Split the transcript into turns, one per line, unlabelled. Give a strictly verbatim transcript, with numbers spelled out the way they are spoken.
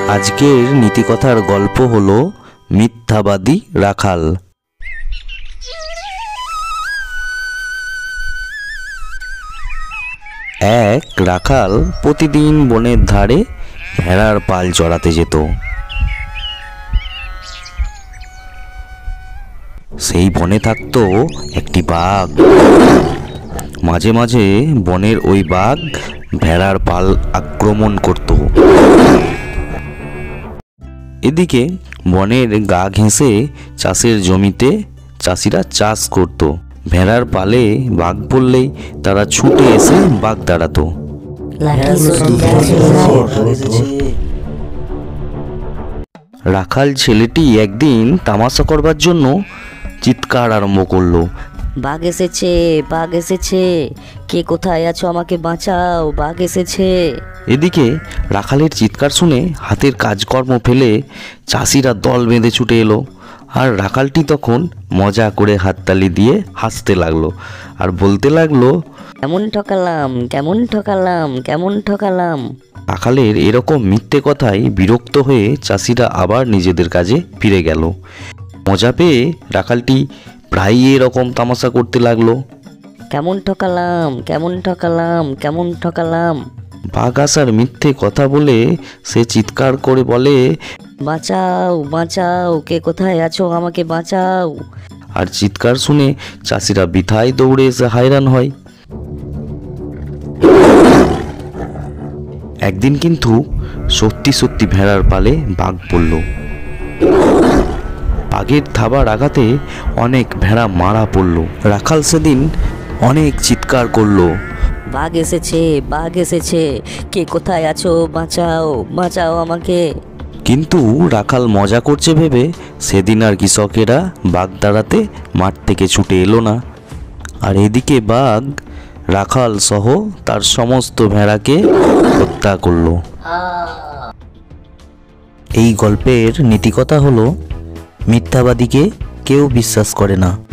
আজকের নীতিকথার গল্প হলো মিথ্যাবাদী রাখাল। এক রাখাল প্রতিদিন বনের ধারে ভেড়ার পাল চড়াতে যেত। সেই বনে থাকতো একটি বাঘ। মাঝে মাঝে বনের ওই বাঘ ভেড়ার পাল আক্রমণ করত। এদিকে বনের গা ঘেঁষে চাষের জমিতে চাষিরা চাষ করত। ভেড়ার পালে বাঘ পড়লেই তারা ছুটে এসে বাঘ দাঁড়াতো। রাখাল ছেলেটি একদিন তামাশা করবার জন্য চিৎকার আরম্ভ করলো,
বাঘ এসেছে, বাঘ এসেছে, কে কোথায় আছো, আমাকে বাঁচাও, বাঘ এসেছে।
এদিকে রাখালের চিৎকার শুনে হাতের কাজকর্ম ফেলে চাষিরা দল বেঁধে ছুটে এলো। আর রাখালটি তখন মজা করে হাততালি দিয়ে হাসতে লাগলো আর বলতে লাগলো,
কেমন ঠকালাম, কেমন ঠকালাম, কেমন ঠকালাম।
রাখালের এরকম মিথ্যে কথায় বিরক্ত হয়ে চাষিরা আবার নিজেদের কাজে ফিরে গেল। মজা পেয়ে রাখালটি প্রায়ই এরকম তামাশা করতে লাগলো।
কেমন ঠকালাম, কেমন ঠকালাম, কেমন ঠকালাম।
বাঘ আসার মিথ্যে কথা বলে সে চিৎকার করে বলে,
বাঁচাও, বাঁচাও, কে কোথায় আছো, আমাকে বাঁচাও।
আর চিৎকার শুনে চাষিরা বৃথায় দৌড়ে এসে হায়রান হয়। একদিন কিন্তু সত্যি সত্যি ভেড়ার পালে বাঘ পড়ল। বাঘের থাবার আঘাতে অনেক ভেড়া মারা পড়ল। রাখাল সেদিন অনেক চিৎকার করলো,
বাঘ এসেছে, বাঘ এসেছে, কে কোথায় আছো, বাঁচাও, বাঁচাও আমাকে।
কিন্তু রাখাল মজা করছে ভেবে সেদিন আর কৃষকেরা বাঘ দাঁড়াতে মাঠ থেকে ছুটে এলো না। আর এদিকে বাঘ রাখাল সহ তার সমস্ত ভেড়াকে হত্যা করলো। এই গল্পের নীতিকথা হলো, মিথ্যাবাদীকে কেউ বিশ্বাস করে না।